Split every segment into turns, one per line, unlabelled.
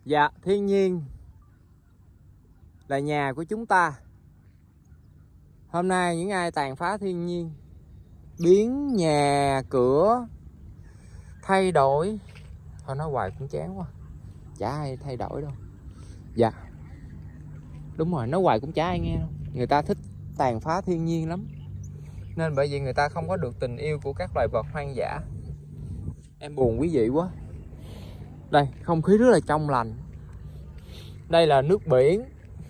Dạ, thiên nhiên là nhà của chúng ta. Hôm nay những ai tàn phá thiên nhiên, biến nhà cửa, thay đổi, thôi nói hoài cũng chán quá, chả ai thay đổi đâu. Dạ, đúng rồi, nói hoài cũng chả ai nghe đâu. Người ta thích tàn phá thiên nhiên lắm, nên bởi vậy người ta không có được tình yêu của các loài vật hoang dã. Em buồn quý vị quá. Đây, không khí rất là trong lành. Đây là nước biển,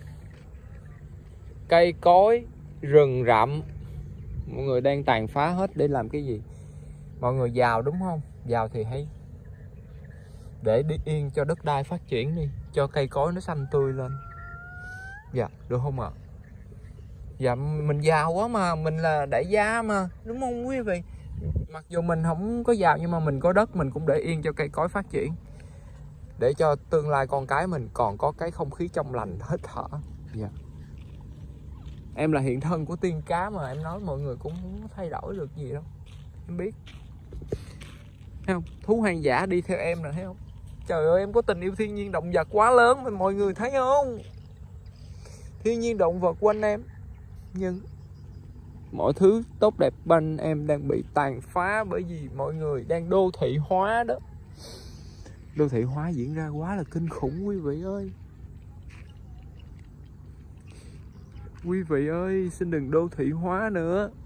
cây cối, rừng rậm. Mọi người đang tàn phá hết để làm cái gì? Mọi người giàu đúng không? Giàu thì hãy để đi yên cho đất đai phát triển đi, cho cây cối nó xanh tươi lên. Dạ, được không ạ? Dạ, mình giàu quá mà, mình là đại gia mà, đúng không quý vị? Mặc dù mình không có giàu nhưng mà mình có đất, mình cũng để yên cho cây cối phát triển, để cho tương lai con cái mình còn có cái không khí trong lành hít thở. Dạ. Em là hiện thân của tiên cá mà, em nói mọi người cũng không thay đổi được gì đâu. Em biết. Thấy không? Thú hoang dã đi theo em nè, thấy không? Trời ơi, em có tình yêu thiên nhiên động vật quá lớn mà mọi người thấy không? Thiên nhiên động vật quanh em, nhưng mọi thứ tốt đẹp quanh em đang bị tàn phá bởi vì mọi người đang đô thị hóa đó. Đô thị hóa diễn ra quá là kinh khủng quý vị ơi. Quý vị ơi, xin đừng đô thị hóa nữa.